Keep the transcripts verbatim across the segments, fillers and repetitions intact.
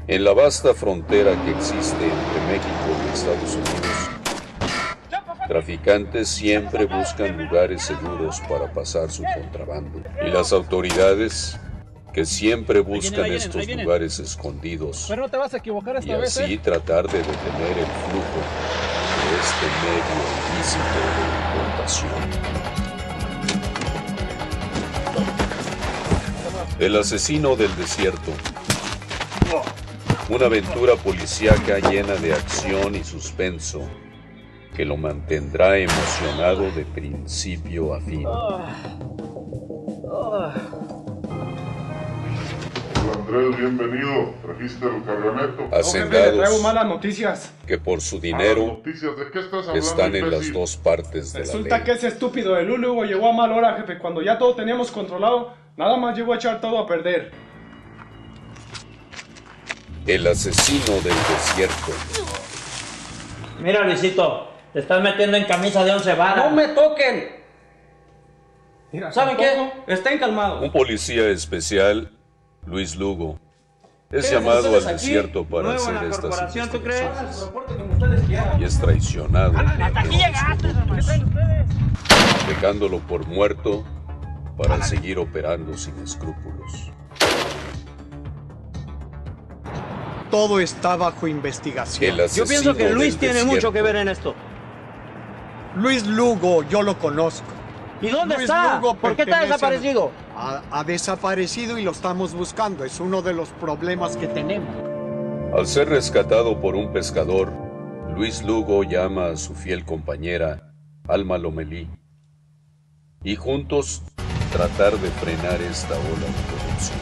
En la vasta frontera que existe entre México y Estados Unidos, traficantes siempre buscan lugares seguros para pasar su contrabando. Y las autoridades, que siempre buscan estos lugares escondidos, pero no te vas a equivocar esta y vez, así ¿eh? tratar de detener el flujo de este medio ilícito de importación. El asesino del desierto. Una aventura policíaca llena de acción y suspenso que lo mantendrá emocionado de principio a fin. Andrés, bienvenido. Trajiste el cargamento. Hacendados, traigo malas noticias. que por su dinero Noticias, ¿de qué estás hablando, están en las imbécil? dos partes de la Resulta ley. que ese estúpido de Lulu llegó a mal hora, jefe. Cuando ya todo teníamos controlado, nada más llegó a echar todo a perder. El asesino del desierto. Mira, Luisito, te estás metiendo en camisa de once varas. ¡No me toquen! Mira, ¿Saben tampoco- qué? Estén calmados. Un policía especial, Luis Lugo, es ¿Qué llamado hacen al ustedes aquí? desierto para Nuevo en hacer la estas corporación, ¿tú crees? investigaciones. Y es traicionado por los corruptos, dejándolo por muerto para seguir operando sin escrúpulos. Todo está bajo investigación. El Yo asesino pienso que Luis del tiene desierto. mucho que ver en esto. Luis Lugo, yo lo conozco. ¿Y dónde Luis está? Lugo ¿Por qué está pertenece a- desaparecido? Ha, ha desaparecido y lo estamos buscando. Es uno de los problemas que tenemos. Al ser rescatado por un pescador, Luis Lugo llama a su fiel compañera, Alma Lomelí, y juntos tratar de frenar esta ola de corrupción.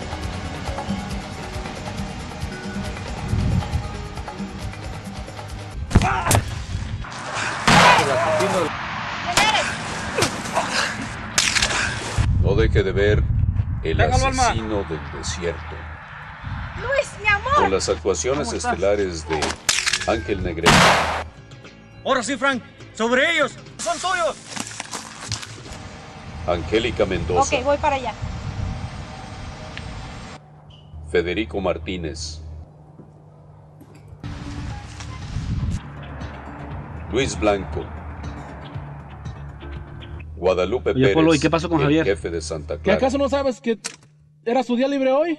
No deje de ver El Déjalo, Alma. asesino del desierto, Luis, mi amor. con las actuaciones ¿Cómo estás? estelares de Ángel Negrete, Ahora sí, Frank, sobre ellos, son tuyos. Angélica Mendoza, Ok, voy para allá. Federico Martínez, Luis Blanco, Guadalupe Oye, Pérez, Polo, ¿y qué pasó con el Javier? jefe de Santa ¿Que Clara. acaso no sabes que era su día libre hoy?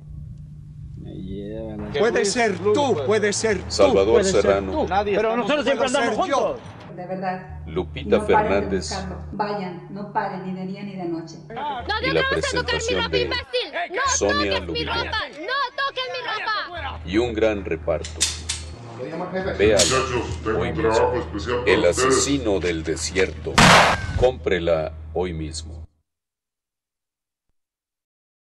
Puede ser tú, puede ser tú. Salvador puede ser Serrano, tú. Pero nosotros siempre puedo andamos ser yo. juntos. De verdad. Lupita no paren de Fernández buscarlo. Vayan, no paren ni de día ni de noche. No y te la atrevas a tocar mi presentación ropa, de imbécil. No Sonia toques mi Lubilla. ropa. No toques mi ropa. y un gran reparto. Véalo Muchachos, tengo hoy un mismo. trabajo especial para El ustedes. asesino del desierto. Cómprela hoy mismo.